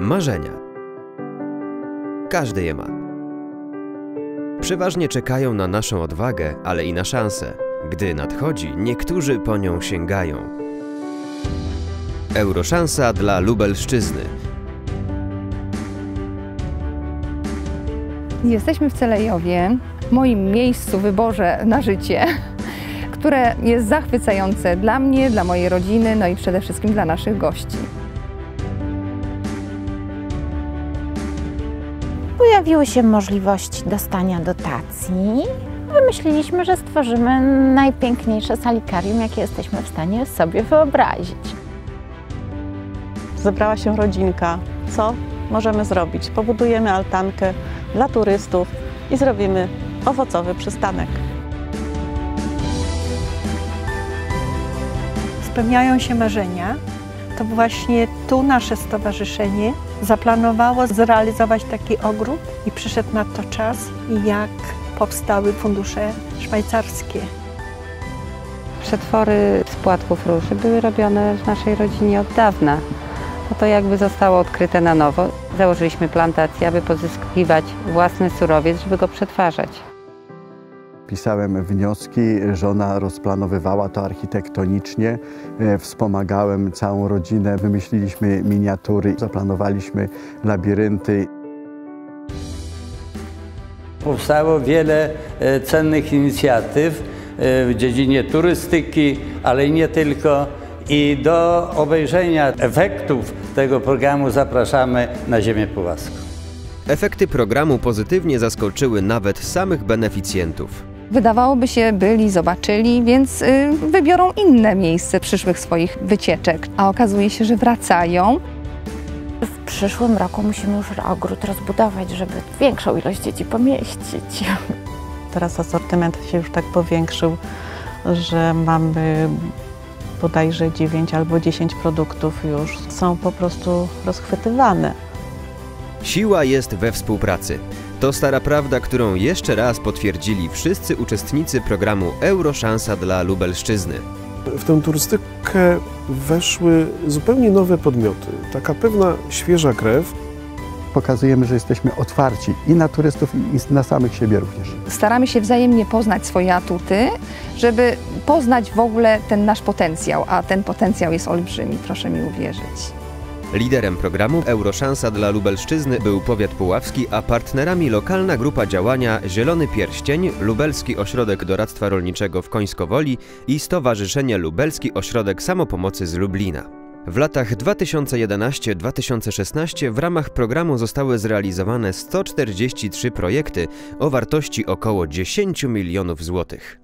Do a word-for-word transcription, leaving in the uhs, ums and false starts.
Marzenia. Każdy je ma. Przeważnie czekają na naszą odwagę, ale i na szansę. Gdy nadchodzi, niektórzy po nią sięgają. Euroszansa dla Lubelszczyzny. Jesteśmy w Celejowie, moim miejscu, wyborze na życie, które jest zachwycające dla mnie, dla mojej rodziny, no i przede wszystkim dla naszych gości. Pojawiły się możliwości dostania dotacji. Wymyśliliśmy, że stworzymy najpiękniejsze salikarium, jakie jesteśmy w stanie sobie wyobrazić. Zebrała się rodzinka. Co możemy zrobić? Pobudujemy altankę dla turystów i zrobimy owocowy przystanek. Spełniają się marzenia. To właśnie tu nasze stowarzyszenie zaplanowało zrealizować taki ogród i przyszedł na to czas, jak powstały fundusze szwajcarskie. Przetwory z płatków róży były robione w naszej rodzinie od dawna. No to jakby zostało odkryte na nowo. Założyliśmy plantację, aby pozyskiwać własny surowiec, żeby go przetwarzać. Pisałem wnioski, żona rozplanowywała to architektonicznie, wspomagałem całą rodzinę, wymyśliliśmy miniatury, zaplanowaliśmy labirynty. Powstało wiele cennych inicjatyw w dziedzinie turystyki, ale i nie tylko. I do obejrzenia efektów tego programu zapraszamy na ziemię puławską. Efekty programu pozytywnie zaskoczyły nawet samych beneficjentów. Wydawałoby się, byli, zobaczyli, więc y, wybiorą inne miejsce przyszłych swoich wycieczek, a okazuje się, że wracają. W przyszłym roku musimy już ogród rozbudować, żeby większą ilość dzieci pomieścić. Teraz asortyment się już tak powiększył, że mamy bodajże dziewięć albo dziesięć produktów już są po prostu rozchwytywane. Siła jest we współpracy. To stara prawda, którą jeszcze raz potwierdzili wszyscy uczestnicy programu Euroszansa dla Lubelszczyzny. W tę turystykę weszły zupełnie nowe podmioty, taka pewna świeża krew. Pokazujemy, że jesteśmy otwarci i na turystów, i na samych siebie również. Staramy się wzajemnie poznać swoje atuty, żeby poznać w ogóle ten nasz potencjał, a ten potencjał jest olbrzymi, proszę mi uwierzyć. Liderem programu Euroszansa dla Lubelszczyzny był powiat puławski, a partnerami lokalna grupa działania Zielony Pierścień, Lubelski Ośrodek Doradztwa Rolniczego w Końskowoli i Stowarzyszenie Lubelski Ośrodek Samopomocy z Lublina. W latach dwa tysiące jedenastym do dwa tysiące szesnastego w ramach programu zostały zrealizowane sto czterdzieści trzy projekty o wartości około dziesięć milionów złotych.